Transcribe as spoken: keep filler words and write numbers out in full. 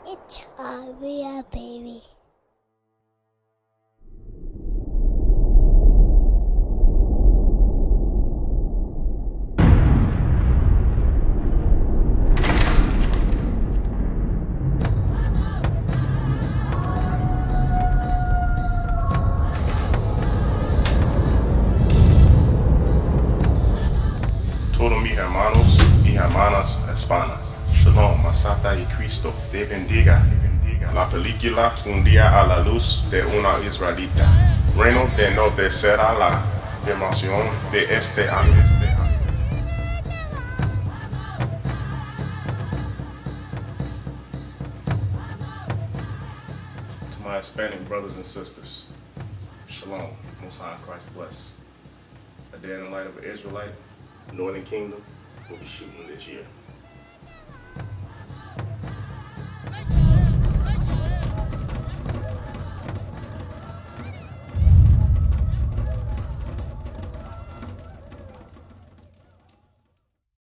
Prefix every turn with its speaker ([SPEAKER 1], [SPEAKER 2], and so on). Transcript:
[SPEAKER 1] It's a real baby.
[SPEAKER 2] Todos mis hermanos y hermanas hispanas. Shalom, Masata y Cristo te bendiga. La película Un día a la luz de una israelita. Reino de no será la afirmación de este año. To my Hispanic brothers and sisters, Shalom, Most High Christ bless. A day in the light of an Israelite, Northern Kingdom will be shooting this year.